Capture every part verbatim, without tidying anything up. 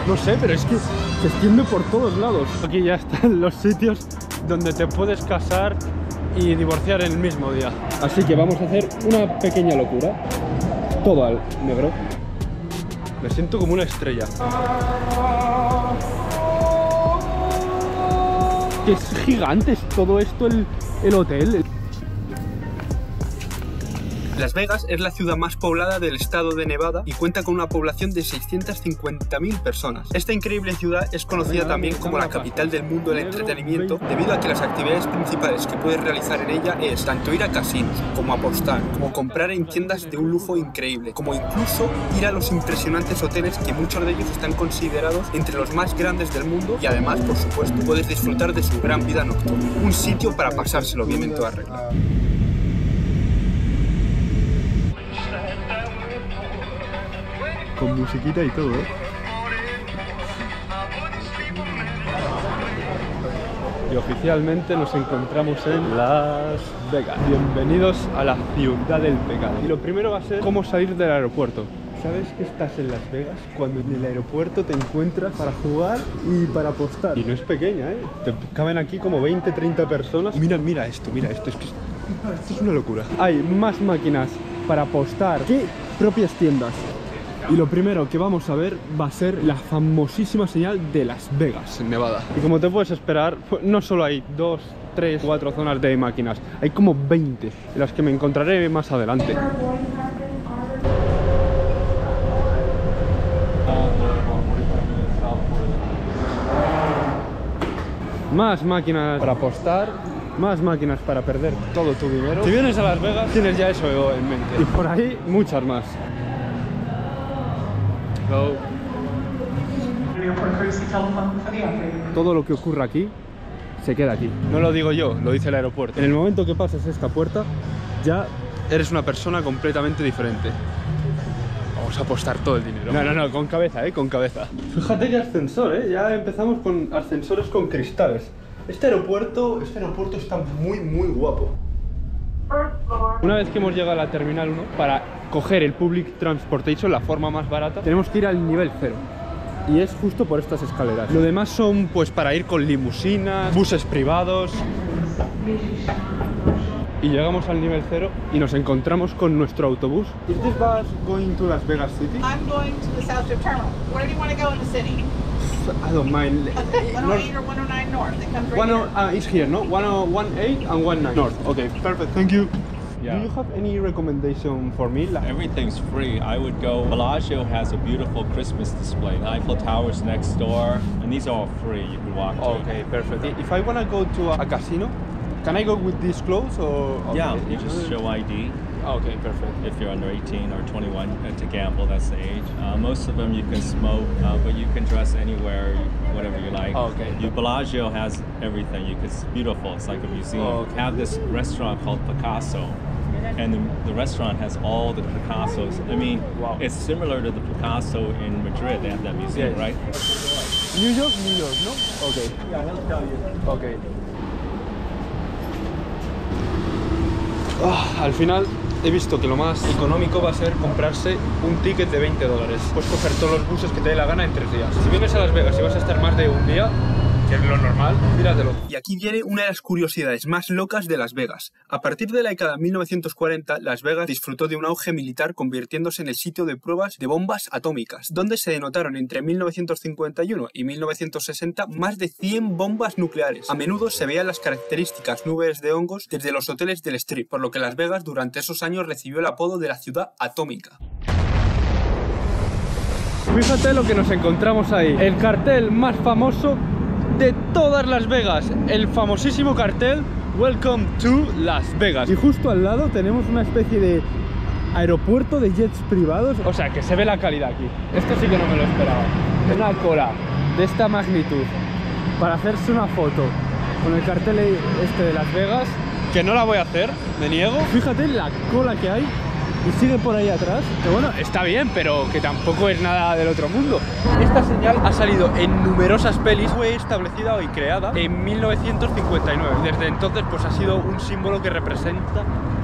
No sé, pero es que se extiende por todos lados. Aquí ya están los sitios donde te puedes casar y divorciar en el mismo día. Así que vamos a hacer una pequeña locura. Todo al negro. Me siento como una estrella. Que es gigante, es todo esto el, el hotel. Las Vegas es la ciudad más poblada del estado de Nevada y cuenta con una población de seiscientas cincuenta mil personas. Esta increíble ciudad es conocida también como la capital del mundo del entretenimiento, debido a que las actividades principales que puedes realizar en ella es tanto ir a casinos, como apostar, como comprar en tiendas de un lujo increíble, como incluso ir a los impresionantes hoteles que muchos de ellos están considerados entre los más grandes del mundo, y además, por supuesto, puedes disfrutar de su gran vida nocturna. Un sitio para pasárselo bien en toda regla. Con musiquita y todo, ¿eh? Y oficialmente nos encontramos en Las Vegas. Bienvenidos a la ciudad del pecado. Y lo primero va a ser cómo salir del aeropuerto. ¿Sabes que estás en Las Vegas cuando en el aeropuerto te encuentras para jugar y para apostar? Y no es pequeña, ¿eh? Te caben aquí como veinte, treinta personas. Mira, mira esto, mira esto. Es que esto es una locura. Hay más máquinas para apostar que propias tiendas. Y lo primero que vamos a ver va a ser la famosísima señal de Las Vegas, en Nevada. Y como te puedes esperar, no solo hay dos, tres, cuatro zonas de máquinas, hay como veinte, en las que me encontraré más adelante. Más máquinas para apostar, más máquinas para perder todo tu dinero. Si vienes a Las Vegas, tienes ya eso en mente. Y por ahí, muchas más. Go. Todo lo que ocurra aquí se queda aquí. No lo digo yo, lo dice el aeropuerto. En el momento que pases esta puerta, ya eres una persona completamente diferente. Vamos a apostar todo el dinero. No, no, no, con cabeza, eh, con cabeza. Fíjate qué ascensor, eh. Ya empezamos con ascensores con cristales. Este aeropuerto, este aeropuerto está muy, muy guapo. Una vez que hemos llegado a la Terminal uno, para coger el Public Transportation, la forma más barata, tenemos que ir al nivel cero. Y es justo por estas escaleras. Lo demás son pues para ir con limusinas, buses privados. Y llegamos al nivel cero y nos encontramos con nuestro autobús. ¿Is this bus going to Las Vegas City? I'm going to the South Strip Terminal. Where do you want to go in the city? I don't mind. one oh eight or one oh nine North. It comes right One here. uh, is here, no? one oh one eight and one nine North. Okay, perfect. Thank you. Yeah. Do you have any recommendation for me? Like, Everything's free. I would go. Bellagio has a beautiful Christmas display. The Eiffel Tower's next door, and these are all free. You can walk to. okay, perfect. If I want to go to a, a casino, can I go with these clothes or? Okay. Yeah, you just show I D. Okay, perfect. If you're under eighteen or twenty-one uh, to gamble, that's the age. Uh, most of them you can smoke, uh, but you can dress anywhere, whatever you like. Oh, okay. You, Bellagio has everything. You can, it's beautiful. It's like a museum. Oh, okay. Have this restaurant called Picasso, and the, the restaurant has all the Picassos. I mean, Wow. it's similar to the Picasso in Madrid. They have that museum, Yes. right? New York, New York, no? Okay. Yeah, he'll tell you. Okay. Ah, al final he visto que lo más económico va a ser comprarse un ticket de veinte dólares. Puedes coger todos los buses que te dé la gana en tres días. Si vienes a Las Vegas y vas a estar más de un día, que es lo normal, míratelo. Y aquí viene una de las curiosidades más locas de Las Vegas. A partir de la década de mil novecientos cuarenta, Las Vegas disfrutó de un auge militar, convirtiéndose en el sitio de pruebas de bombas atómicas, donde se denotaron entre mil novecientos cincuenta y uno y mil novecientos sesenta más de cien bombas nucleares. A menudo se veían las características nubes de hongos desde los hoteles del Strip, por lo que Las Vegas durante esos años recibió el apodo de la ciudad atómica. Fíjate lo que nos encontramos ahí. El cartel más famoso de todas Las Vegas, el famosísimo cartel Welcome to Las Vegas. Y justo al lado tenemos una especie de aeropuerto de jets privados. O sea, que se ve la calidad aquí. Esto sí que no me lo esperaba. Una cola de esta magnitud para hacerse una foto con el cartel este de Las Vegas, que no la voy a hacer, me niego. Fíjate la cola que hay. Y sigue por ahí atrás, que bueno, está bien, pero que tampoco es nada del otro mundo. Esta señal ha salido en numerosas pelis, fue establecida y creada en mil novecientos cincuenta y nueve. Desde entonces pues ha sido un símbolo que representa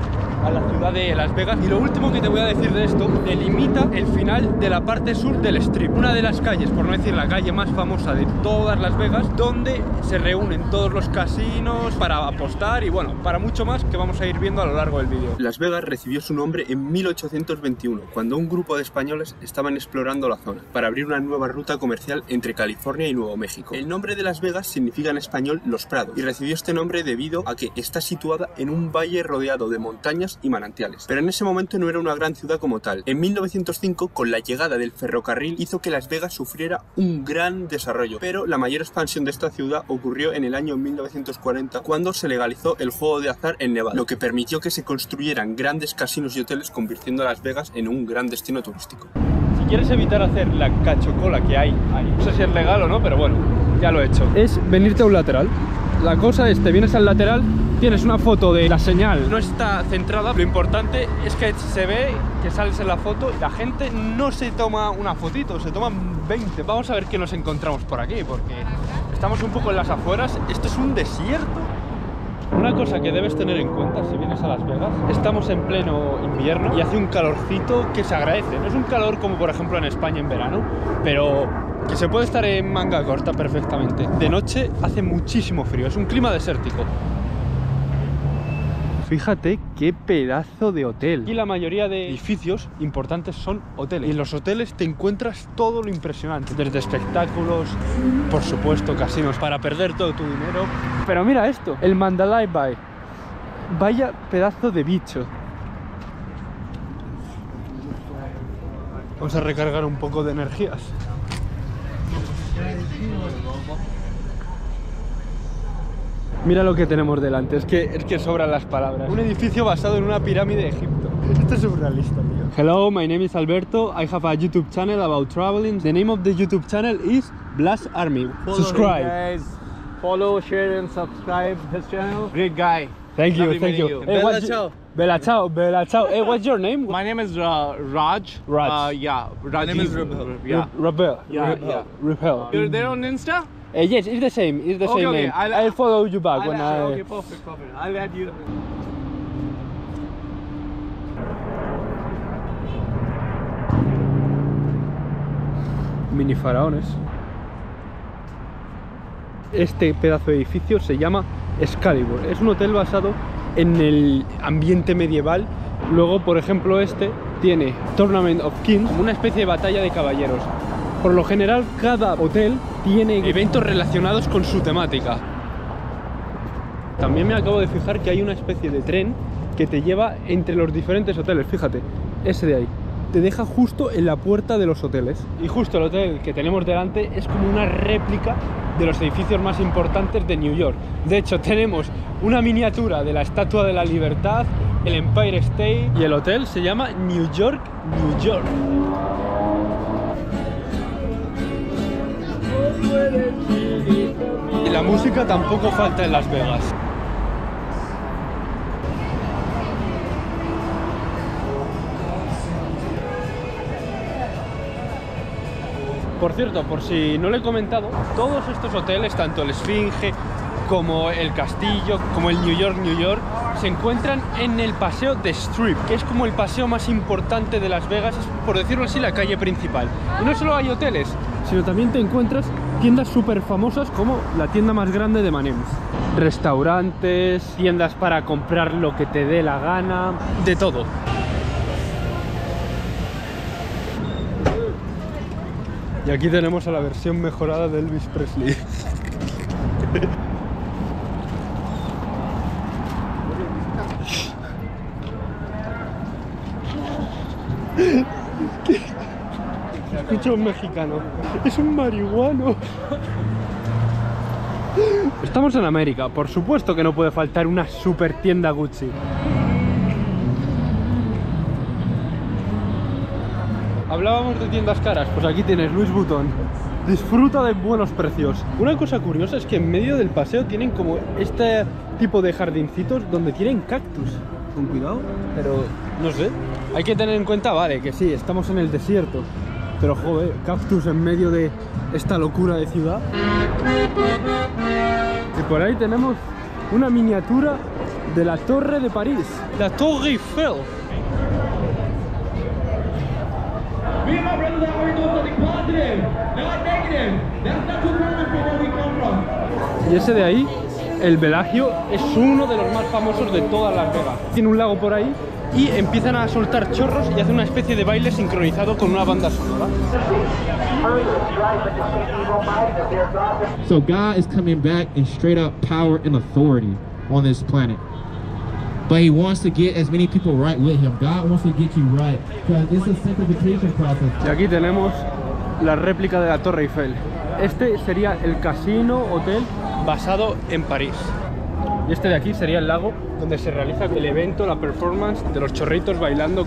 a la ciudad de Las Vegas. Y lo último que te voy a decir de esto, delimita el final de la parte sur del Strip, una de las calles, por no decir la calle más famosa de todas Las Vegas, donde se reúnen todos los casinos para apostar y bueno, para mucho más que vamos a ir viendo a lo largo del vídeo. Las Vegas recibió su nombre en mil ochocientos veintiuno, cuando un grupo de españoles estaban explorando la zona para abrir una nueva ruta comercial entre California y Nuevo México. El nombre de Las Vegas significa en español Los Prados y recibió este nombre debido a que está situada en un valle rodeado de montañas y manantiales. Pero en ese momento no era una gran ciudad como tal. En mil novecientos cinco, con la llegada del ferrocarril, hizo que Las Vegas sufriera un gran desarrollo, pero la mayor expansión de esta ciudad ocurrió en el año mil novecientos cuarenta, cuando se legalizó el juego de azar en Nevada, lo que permitió que se construyeran grandes casinos y hoteles, convirtiendo a Las Vegas en un gran destino turístico. Si quieres evitar hacer la cachocola que hay ahí, no sé si es legal o no, pero bueno, ya lo he hecho, es venirte a un lateral. La cosa es, te vienes al lateral, tienes una foto de la señal, no está centrada. Lo importante es que se ve que sales en la foto y la gente no se toma una fotito, se toman veinte. Vamos a ver qué nos encontramos por aquí, porque estamos un poco en las afueras. Esto es un desierto. Una cosa que debes tener en cuenta si vienes a Las Vegas, estamos en pleno invierno y hace un calorcito que se agradece. No es un calor como por ejemplo en España en verano, pero que se puede estar en manga corta perfectamente. De noche hace muchísimo frío, es un clima desértico. Fíjate qué pedazo de hotel. Y la mayoría de edificios importantes son hoteles. Y en los hoteles te encuentras todo lo impresionante. Desde espectáculos, por supuesto, casinos para perder todo tu dinero. Pero mira esto, el Mandalay Bay. Vaya pedazo de bicho. Vamos a recargar un poco de energías. Mira lo que tenemos delante, es que, es que sobran las palabras. Un edificio basado en una pirámide de Egipto. Esto es surrealista, tío. Hello, my name is Alberto. I have a YouTube channel about traveling. The name of the YouTube channel is Blast Army. Follow Subscribe. him, guys. Follow, share and subscribe his channel. Great guy. Thank you, Lovely thank you. meeting you. Hey, Bella what's ciao. your- Bella ciao, Bella ciao. Hey, what's your name? My name is uh, Raj. Raj. Uh, yeah. Raj. name is Rebel. Yeah. Rebel. Yeah, Rebel. yeah. Rebel. You're there on Insta? Uh, yes, it's the same. It's the Okay, same okay, name. I'll- I'll, follow you back I'll when add- I. Okay, perfect, perfect. I'll add you. Mini faraones. Este pedazo de edificio se llama Excalibur. Es un hotel basado en el ambiente medieval. Luego, por ejemplo, este tiene Tournament of Kings, una especie de batalla de caballeros. Por lo general, cada hotel tiene eventos relacionados con su temática. También me acabo de fijar que hay una especie de tren que te lleva entre los diferentes hoteles. Fíjate, ese de ahí te deja justo en la puerta de los hoteles. Y justo el hotel que tenemos delante es como una réplica de los edificios más importantes de New York. De hecho, tenemos una miniatura de la Estatua de la Libertad, el Empire State, y el hotel se llama New York, New York. Y la música tampoco falta en Las Vegas. Por cierto, por si no lo he comentado, todos estos hoteles, tanto el Esfinge como el Castillo, como el New York, New York, se encuentran en el paseo de Strip, que es como el paseo más importante de Las Vegas, es, por decirlo así, la calle principal. Y no solo hay hoteles, sino también te encuentras tiendas súper famosas como la tienda más grande de M and M's. Restaurantes, tiendas para comprar lo que te dé la gana, de todo. Y aquí tenemos a la versión mejorada de Elvis Presley. Escucha a un mexicano. Es un marihuano. Estamos en América. Por supuesto que no puede faltar una super tienda Gucci. Hablábamos de tiendas caras, pues aquí tienes Louis Vuitton. Disfruta de buenos precios. Una cosa curiosa es que en medio del paseo tienen como este tipo de jardincitos donde tienen cactus. Con cuidado, pero no sé. Hay que tener en cuenta, vale, que sí, estamos en el desierto, pero joder, cactus en medio de esta locura de ciudad. Y por ahí tenemos una miniatura de la Torre de París, la Torre Eiffel. Y ese de ahí, el Bellagio, es uno de los más famosos de todas Las Vegas. Tiene un lago por ahí y empiezan a soltar chorros y hacen una especie de baile sincronizado con una banda sonora. So God is coming back in straight up power and authority on this planet. But he wants to get as many people right with him. God wants to get you right because it's a sanctification process. Y aquí tenemos la réplica de la Torre Eiffel. Este sería el casino hotel basado en París. Y este de aquí sería el lago donde se realiza el evento, la performance de los chorritos bailando.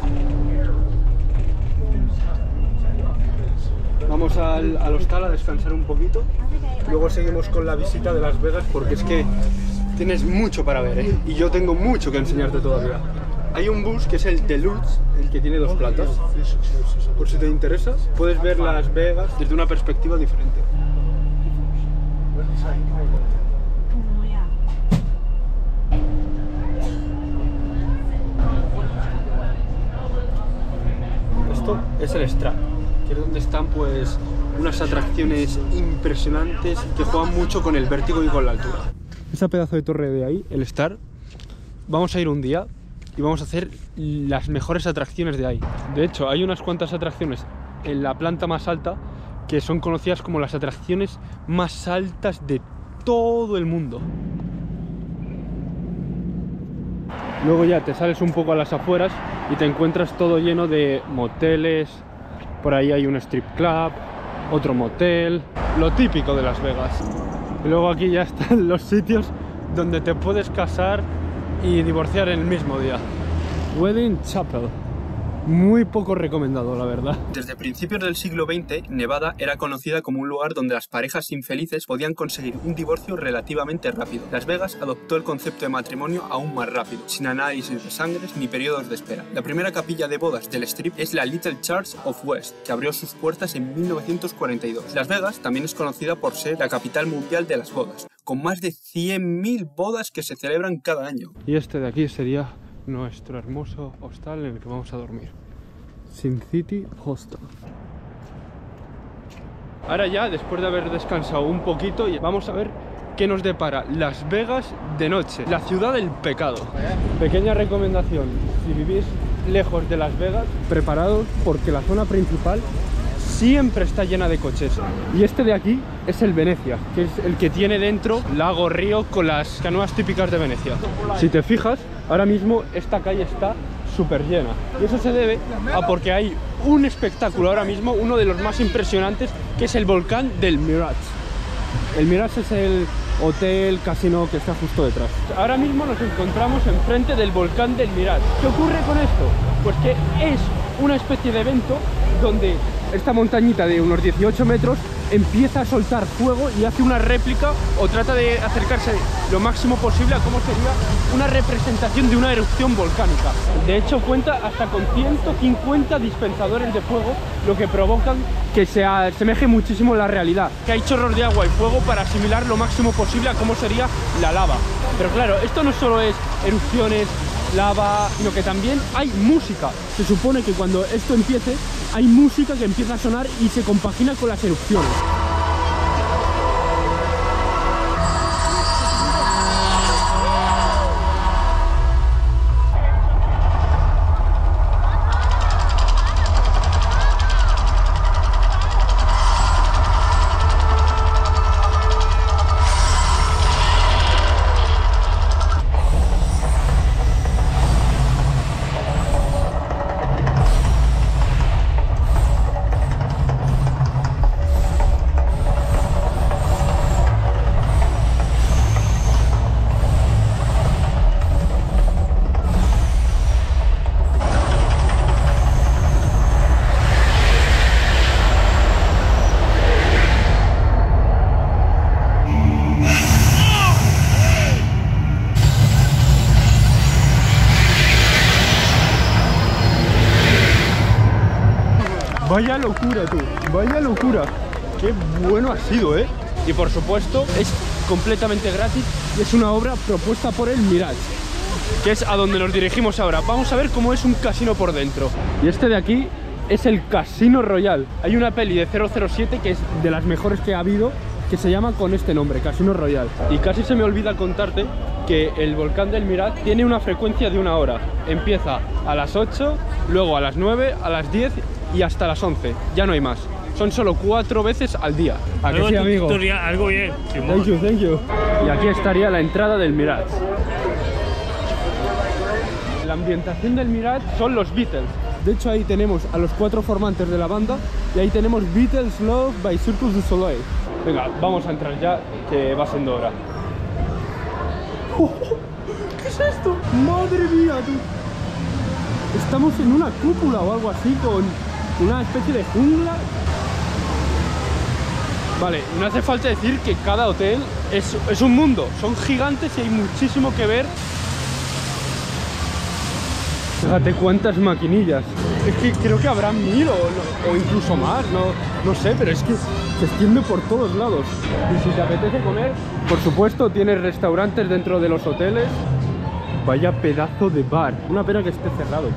Vamos al, al hostal a descansar un poquito. Luego seguimos con la visita de Las Vegas porque es que tienes mucho para ver, ¿eh? Y yo tengo mucho que enseñarte todavía. Hay un bus que es el Deluxe, el que tiene dos plantas. Por si te interesa, puedes ver Las Vegas desde una perspectiva diferente. Esto es el Strip, que es donde están pues unas atracciones impresionantes que juegan mucho con el vértigo y con la altura. Esa pedazo de torre de ahí, el Star, vamos a ir un día y vamos a hacer las mejores atracciones de ahí. De hecho, hay unas cuantas atracciones en la planta más alta que son conocidas como las atracciones más altas de todo el mundo. Luego ya te sales un poco a las afueras y te encuentras todo lleno de moteles. Por ahí hay un strip club, otro motel, lo típico de Las Vegas. Y luego aquí ya están los sitios donde te puedes casar y divorciar en el mismo día. Wedding Chapel. Muy poco recomendado, la verdad. Desde principios del siglo veinte, Nevada era conocida como un lugar donde las parejas infelices podían conseguir un divorcio relativamente rápido. Las Vegas adoptó el concepto de matrimonio aún más rápido, sin análisis de sangres ni periodos de espera. La primera capilla de bodas del Strip es la Little Church of West, que abrió sus puertas en mil novecientos cuarenta y dos. Las Vegas también es conocida por ser la capital mundial de las bodas, con más de cien mil bodas que se celebran cada año. Y este de aquí sería nuestro hermoso hostal en el que vamos a dormir. Sin City Hostel. Ahora ya, después de haber descansado un poquito, vamos a ver qué nos depara Las Vegas de noche, la ciudad del pecado. Pequeña recomendación, si vivís lejos de Las Vegas, preparados porque la zona principal siempre está llena de coches. Y este de aquí es el Venecia, que es el que tiene dentro lago río con las canoas típicas de Venecia. Si te fijas, ahora mismo esta calle está súper llena. Y eso se debe a porque hay un espectáculo ahora mismo, uno de los más impresionantes, que es el volcán del Mirage. El Mirage es el hotel, casino que está justo detrás. Ahora mismo nos encontramos enfrente del volcán del Mirage. ¿Qué ocurre con esto? Pues que es una especie de evento donde esta montañita de unos dieciocho metros empieza a soltar fuego y hace una réplica o trata de acercarse lo máximo posible a cómo sería una representación de una erupción volcánica. De hecho cuenta hasta con ciento cincuenta dispensadores de fuego, lo que provocan que se asemeje muchísimo a la realidad, que hay chorros de agua y fuego para asimilar lo máximo posible a cómo sería la lava. Pero claro, esto no solo es erupciones, lava, sino que también hay música. Se supone que cuando esto empiece hay música que empieza a sonar y se compagina con las erupciones. Vaya locura, tú, vaya locura. Qué bueno ha sido, ¿eh? Y por supuesto es completamente gratis y es una obra propuesta por el Mirage. que es a donde nos dirigimos ahora. Vamos a ver cómo es un casino por dentro. Y este de aquí es el Casino Royale. Hay una peli de cero cero siete que es de las mejores que ha habido, que se llama con este nombre, Casino Royale. Y casi se me olvida contarte que el volcán del Mirat tiene una frecuencia de una hora. Empieza a las ocho, luego a las nueve, a las diez y hasta las once. Ya no hay más. Son solo cuatro veces al día. ¿A que sí, amigo? Algo bien. Thank you, thank you. Y aquí estaría la entrada del Mirat. La ambientación del Mirat son los Beatles. De hecho, ahí tenemos a los cuatro formantes de la banda y ahí tenemos Beatles Love by Cirque du Soleil. Venga, vamos a entrar ya, que va siendo hora. Oh, ¿qué es esto? ¡Madre mía, tú! Estamos en una cúpula o algo así, con una especie de jungla. Vale, no hace falta decir que cada hotel es, es un mundo. Son gigantes y hay muchísimo que ver. Fíjate cuántas maquinillas. Es que creo que habrá mil o, o incluso más, no, no sé, pero es que se extiende por todos lados. Y si te apetece comer, por supuesto, tienes restaurantes dentro de los hoteles. Vaya pedazo de bar. Una pena que esté cerrado.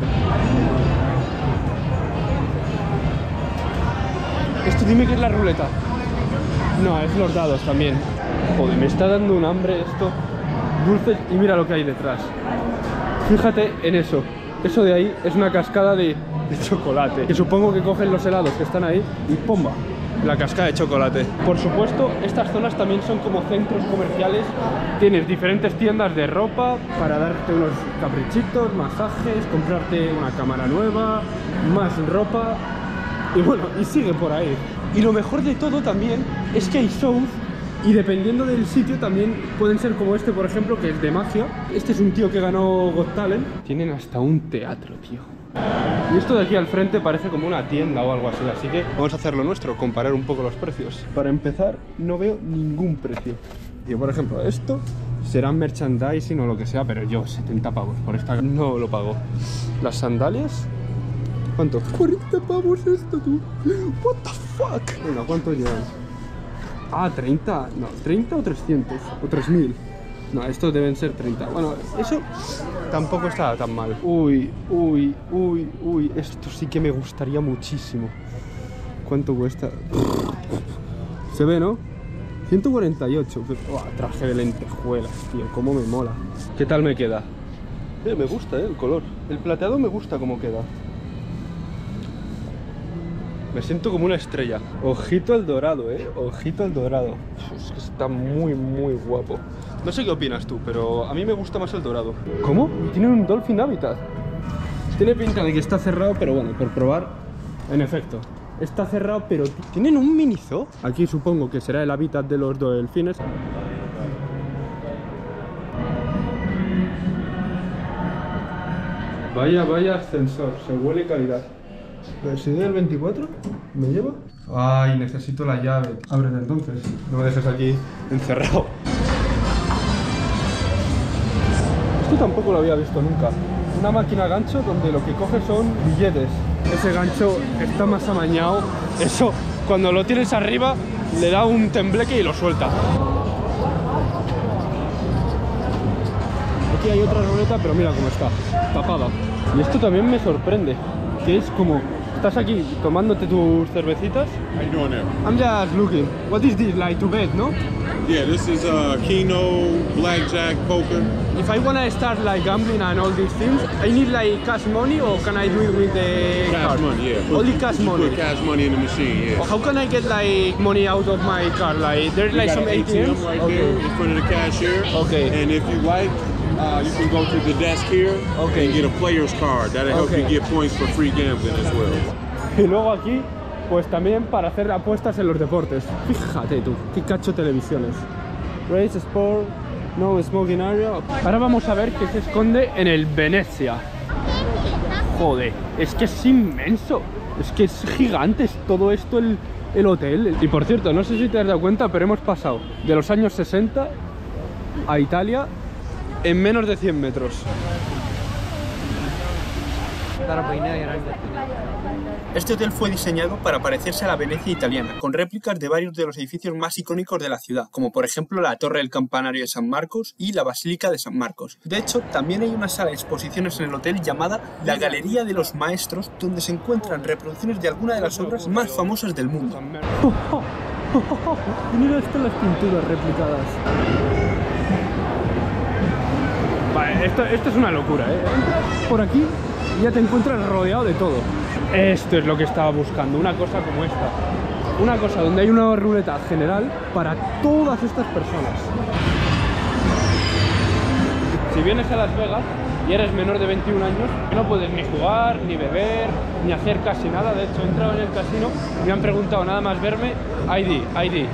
Esto dime que es la ruleta. No, es los dados también. Joder, me está dando un hambre esto. Dulces y mira lo que hay detrás. Fíjate en eso. Eso de ahí es una cascada de, de chocolate. Que supongo que cogen los helados que están ahí y ¡pomba! La cascada de chocolate. Por supuesto, estas zonas también son como centros comerciales. Tienes diferentes tiendas de ropa para darte unos caprichitos, masajes, comprarte una cámara nueva, más ropa. Y bueno, y sigue por ahí. Y lo mejor de todo también es que hay shows. Y dependiendo del sitio también pueden ser como este, por ejemplo, que es de magia. Este es un tío que ganó Got Talent. Tienen hasta un teatro, tío. Y esto de aquí al frente parece como una tienda o algo así. Así que vamos a hacer lo nuestro, comparar un poco los precios. Para empezar, no veo ningún precio. Tío, por ejemplo, esto será merchandising o lo que sea, pero yo, setenta pavos por esta no lo pago. Las sandalias, ¿cuánto? cuarenta pavos esto, tú. What the fuck. Bueno, ¿cuánto llevan? Ah, treinta, no, treinta o trescientos, o tres mil. No, estos deben ser treinta. Bueno, eso tampoco está tan mal. Uy, uy, uy, uy, esto sí que me gustaría muchísimo. ¿Cuánto cuesta? Se ve, ¿no? ciento cuarenta y ocho. Oh, traje de lentejuelas, tío, cómo me mola. ¿Qué tal me queda? Eh, me gusta, eh, el color. El plateado me gusta cómo queda. Me siento como una estrella. Ojito al dorado, eh. Ojito al dorado. Es que está muy, muy guapo. No sé qué opinas tú, pero a mí me gusta más el dorado. ¿Cómo? Tiene un Dolphin Habitat. Tiene pinta de que está cerrado, pero bueno, por probar. En efecto, está cerrado, pero tienen un mini zoo. Aquí supongo que será el hábitat de los delfines. Vaya, vaya ascensor. Se huele calidad. ¿Residencia del veinticuatro? ¿Me lleva? Ay, necesito la llave. Ábrete entonces, no me dejes aquí encerrado. Esto tampoco lo había visto nunca. Una máquina gancho donde lo que coge son billetes. Ese gancho está más amañado. Eso, cuando lo tienes arriba, le da un tembleque y lo suelta. Aquí hay otra ruleta, pero mira cómo está, tapada. Y esto también me sorprende, que es como... Estás aquí tomándote tus cervecitas. How you doing there? I'm just looking. What is this, like to bet, no? Yeah, this is uh, Keno, blackjack, poker. If I wanna start like gambling and all these things, I need like cash money or can I do it with the Cash card? money, yeah. Put- Only cash you money. Put cash money in the machine, yeah. How can I get like money out of my card? Like there's We like got some an A T Ms? right Okay. there in front of the cashier. Okay. And if you like, uh, you can go to the desk here Okay. and get a player's card. That'll help Okay. you get points for free gambling as well. Y luego aquí, pues también para hacer apuestas en los deportes. Fíjate tú, qué cacho televisiones. Race Sport, no smoking area. Ahora vamos a ver qué se esconde en el Venecia. Joder, es que es inmenso. Es que es gigante, es todo esto el, el hotel. Y por cierto, no sé si te has dado cuenta, pero hemos pasado de los años sesenta a Italia en menos de cien metros. Este hotel fue diseñado para parecerse a la Venecia italiana, con réplicas de varios de los edificios más icónicos de la ciudad, como por ejemplo la Torre del Campanario de San Marcos y la Basílica de San Marcos. De hecho, también hay una sala de exposiciones en el hotel llamada la Galería de los Maestros, donde se encuentran reproducciones de algunas de las obras más famosas del mundo. Mira estas las pinturas replicadas. Vale, esto, esto es una locura, ¿eh? Entras por aquí y ya te encuentras rodeado de todo. Esto es lo que estaba buscando, una cosa como esta. Una cosa donde hay una ruleta general para todas estas personas. Si vienes a Las Vegas y eres menor de veintiún años, no puedes ni jugar, ni beber, ni hacer casi nada. De hecho, he entrado en el casino y me han preguntado nada más verme I D, I D.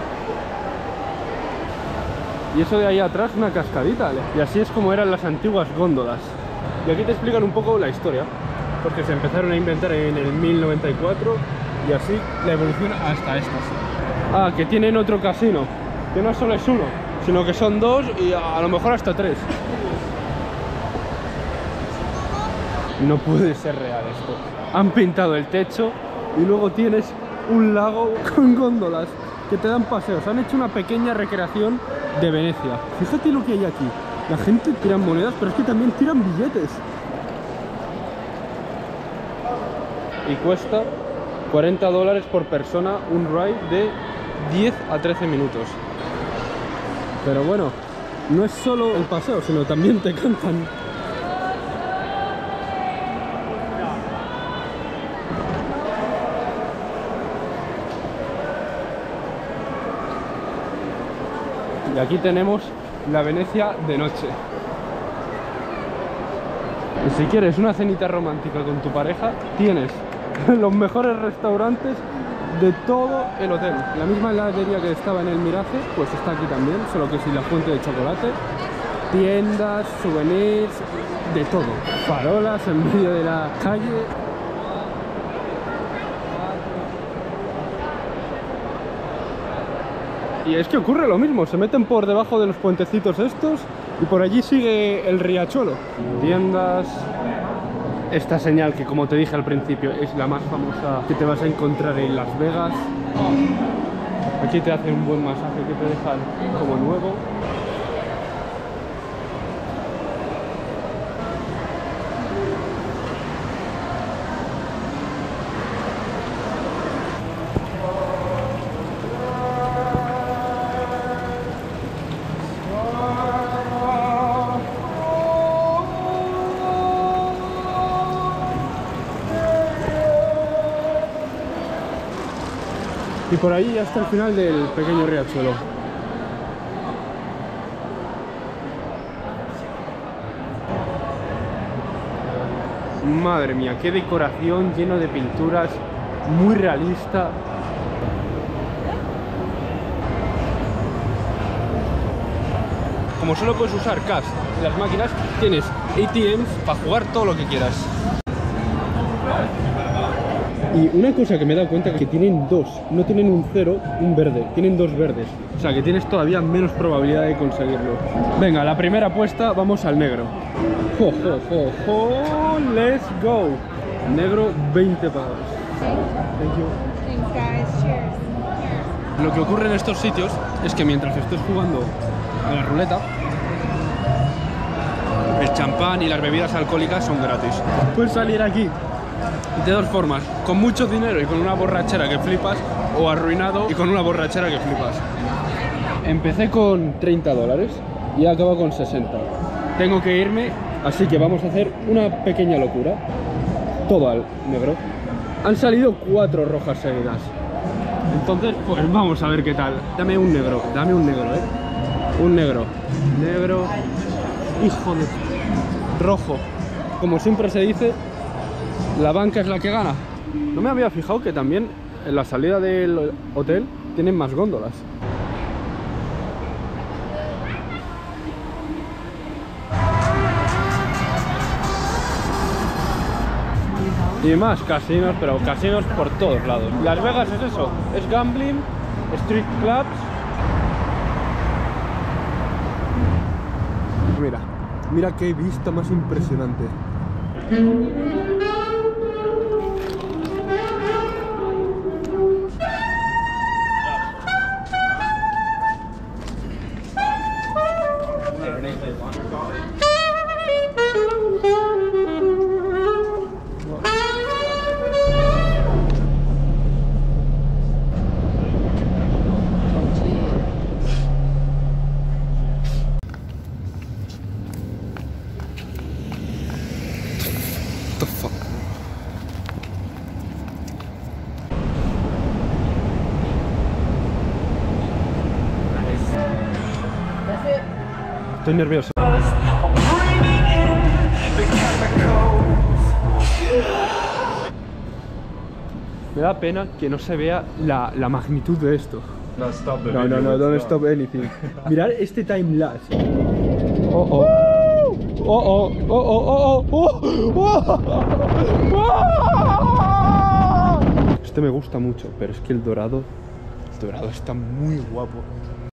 Y eso de ahí atrás, una cascadita, ¿vale? Y así es como eran las antiguas góndolas. Y aquí te explican un poco la historia, porque se empezaron a inventar en el mil noventa y cuatro y así la evolución hasta estas. Ah, que tienen otro casino, que no solo es uno, sino que son dos y a lo mejor hasta tres. No puede ser real esto. Han pintado el techo y luego tienes un lago con góndolas que te dan paseos. Han hecho una pequeña recreación de Venecia. Fíjate lo que hay aquí. La gente tira monedas, pero es que también tiran billetes. Y cuesta cuarenta dólares por persona un ride de diez a trece minutos. Pero bueno, no es solo el paseo, sino también te cantan. Y aquí tenemos la Venecia de noche. Y si quieres una cenita romántica con tu pareja, tienes los mejores restaurantes de todo el hotel. La misma heladería que estaba en el Mirage, pues está aquí también, solo que sin la fuente de chocolate. Tiendas, souvenirs, de todo. Farolas en medio de la calle. Y es que ocurre lo mismo, se meten por debajo de los puentecitos estos y por allí sigue el riachuelo. Tiendas. Esta señal que, como te dije al principio, es la más famosa que te vas a encontrar en Las Vegas. Aquí te hacen un buen masaje que te dejan como nuevo. Y por ahí ya está el final del pequeño riachuelo. Madre mía, qué decoración, lleno de pinturas, muy realista. Como solo puedes usar cash en las máquinas, tienes A T Ms para jugar todo lo que quieras. Y una cosa que me he dado cuenta es que tienen dos, no tienen un cero, un verde, tienen dos verdes. O sea que tienes todavía menos probabilidad de conseguirlo. Venga, la primera apuesta, vamos al negro. ¡Jo, jo, jo, jo! ¡Let's go! Negro, veinte pavos. Thank you. Thanks, guys. Cheers. Lo que ocurre en estos sitios es que mientras estés jugando a la ruleta, el champán y las bebidas alcohólicas son gratis. Puedes salir aquí de dos formas, con mucho dinero y con una borrachera que flipas, o arruinado y con una borrachera que flipas. Empecé con treinta dólares y he acabado con sesenta. Tengo que irme, así que vamos a hacer una pequeña locura. Todo al negro. Han salido cuatro rojas seguidas. Entonces, pues vamos a ver qué tal. Dame un negro, dame un negro, ¿eh? Un negro. Negro. Hijo de... Rojo. Como siempre se dice, la banca es la que gana. No me había fijado que también en la salida del hotel tienen más góndolas. Y más casinos, pero casinos por todos lados. Las Vegas es eso, es gambling, street clubs. Mira, mira qué vista más impresionante. Estoy nervioso. Me da pena que no se vea la, la magnitud de esto. No, stop the No, no, video, no, it's don't not. stop anything. Mirad este time lapse. Oh, oh. Oh, oh, oh, oh, oh, oh, oh. Este me gusta mucho, pero es que el dorado, el dorado está muy guapo.